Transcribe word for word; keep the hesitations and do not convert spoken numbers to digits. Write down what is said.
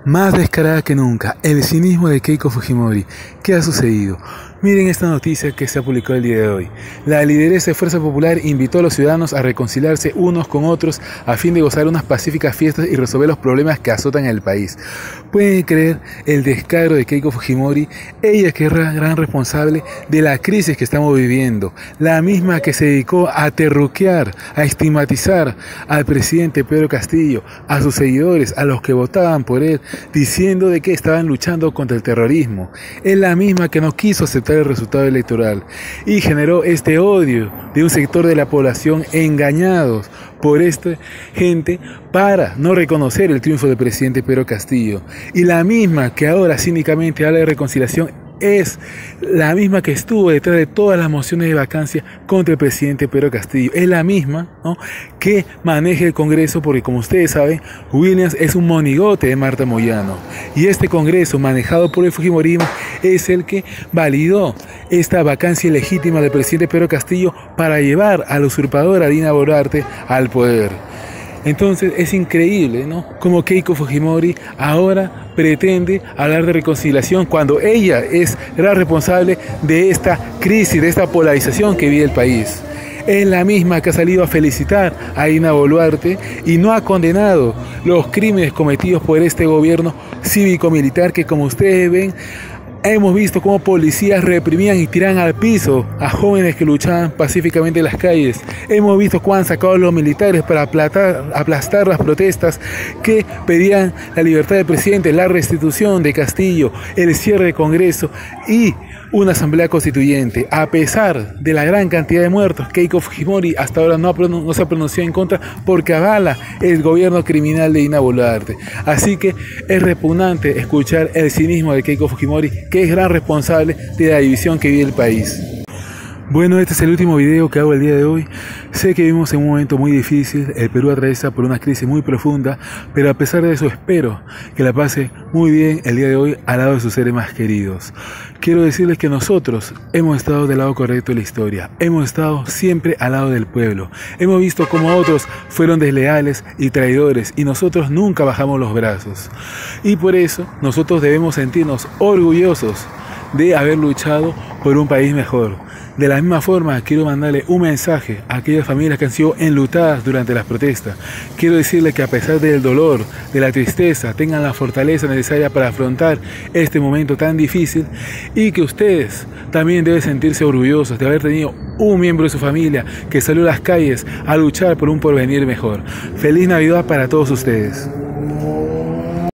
Más descarada que nunca, el cinismo de Keiko Fujimori. ¿Qué ha sucedido? Miren esta noticia que se ha publicado el día de hoy. La lideresa de Fuerza Popular invitó a los ciudadanos a reconciliarse unos con otros a fin de gozar unas pacíficas fiestas y resolver los problemas que azotan el país. ¿Pueden creer el descaro de Keiko Fujimori? Ella que es la gran responsable de la crisis que estamos viviendo. La misma que se dedicó a terruquear, a estigmatizar al presidente Pedro Castillo, a sus seguidores, a los que votaban por él, diciendo de que estaban luchando contra el terrorismo. Es la misma que no quiso aceptar el resultado electoral y generó este odio de un sector de la población engañados por esta gente para no reconocer el triunfo del presidente Pedro Castillo. Y la misma que ahora cínicamente habla de reconciliación es la misma que estuvo detrás de todas las mociones de vacancia contra el presidente Pedro Castillo. Es la misma, ¿no?, que maneja el Congreso, porque como ustedes saben, Williams es un monigote de Marta Moyano. Y este Congreso, manejado por el Fujimorismo, es el que validó esta vacancia ilegítima del presidente Pedro Castillo para llevar a la usurpadora Dina Boluarte al poder. Entonces es increíble, ¿no?, como Keiko Fujimori ahora pretende hablar de reconciliación cuando ella es la responsable de esta crisis, de esta polarización que vive el país. Es la misma que ha salido a felicitar a Dina Boluarte y no ha condenado los crímenes cometidos por este gobierno cívico-militar que, como ustedes ven, hemos visto cómo policías reprimían y tiran al piso a jóvenes que luchaban pacíficamente en las calles. Hemos visto cómo han sacado a los militares para aplastar, aplastar las protestas que pedían la libertad del presidente, la restitución de Castillo, el cierre del Congreso y una asamblea constituyente. A pesar de la gran cantidad de muertos, Keiko Fujimori hasta ahora no, ha, no se ha pronunciado en contra porque avala el gobierno criminal de Dina Boluarte. Así que es repugnante escuchar el cinismo de Keiko Fujimori, que es gran responsable de la división que vive el país. Bueno, este es el último video que hago el día de hoy. Sé que vivimos en un momento muy difícil, el Perú atraviesa por una crisis muy profunda, pero a pesar de eso espero que la pase muy bien el día de hoy al lado de sus seres más queridos. Quiero decirles que nosotros hemos estado del lado correcto de la historia, hemos estado siempre al lado del pueblo, hemos visto cómo otros fueron desleales y traidores y nosotros nunca bajamos los brazos. Y por eso nosotros debemos sentirnos orgullosos de haber luchado por un país mejor. De la misma forma, quiero mandarle un mensaje a aquellas familias que han sido enlutadas durante las protestas. Quiero decirles que a pesar del dolor, de la tristeza, tengan la fortaleza necesaria para afrontar este momento tan difícil y que ustedes también deben sentirse orgullosos de haber tenido un miembro de su familia que salió a las calles a luchar por un porvenir mejor. Feliz Navidad para todos ustedes.